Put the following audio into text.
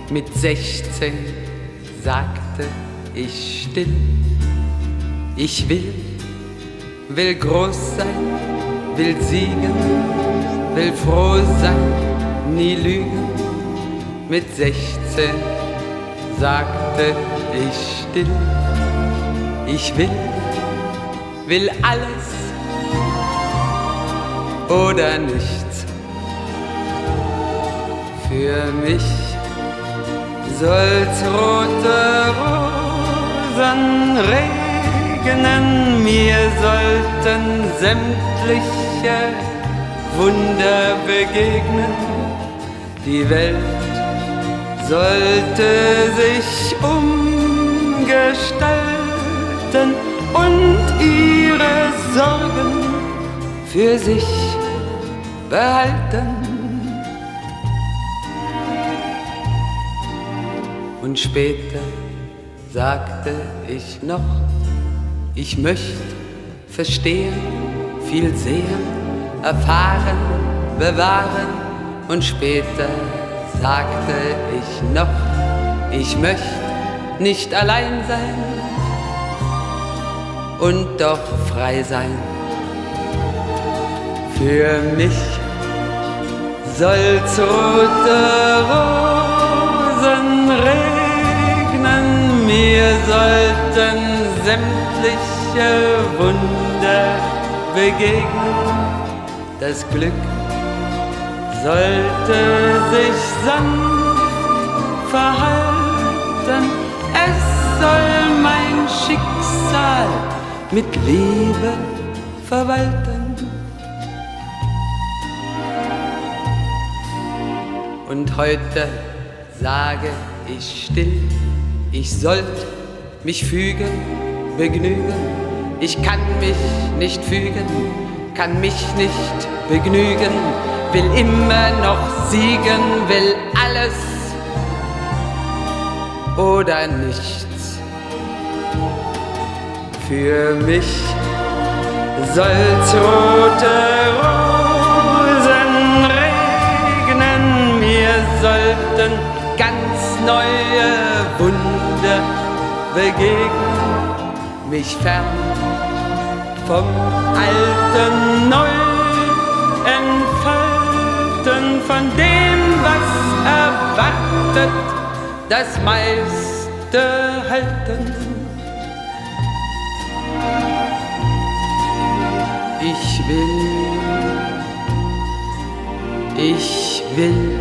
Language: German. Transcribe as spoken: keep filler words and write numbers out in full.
Mit sechzehn sagte ich still, ich will, will groß sein, will siegen, will froh sein, nie lügen. Mit sechzehn sagte ich still, ich will, will alles oder nichts. Für mich soll's rote Rosen regnen, mir sollten sämtliche Wunder begegnen. Die Welt sollte sich umgestalten und ihre Sorgen für sich behalten. Und später sagte ich noch, ich möchte verstehen, viel sehen, erfahren, bewahren. Und später sagte ich noch, ich möchte nicht allein sein und doch frei sein. Für mich soll's rote Rosen regnen, mir sollten sämtliche Wunder begegnen. Das Glück sollte sich sanft verhalten, es soll mein Schicksal mit Liebe verwalten. Und heute sage ich still, ich sollt mich fügen, begnügen. Ich kann mich nicht fügen, kann mich nicht begnügen, will immer noch siegen, will alles oder nichts. Für mich soll's rote Rosen regnen, mir sollten ganz neue Wunder begegnen, mich fern vom Alten neu entfalten, von dem, was erwartet, das meiste halten. Ich will, ich will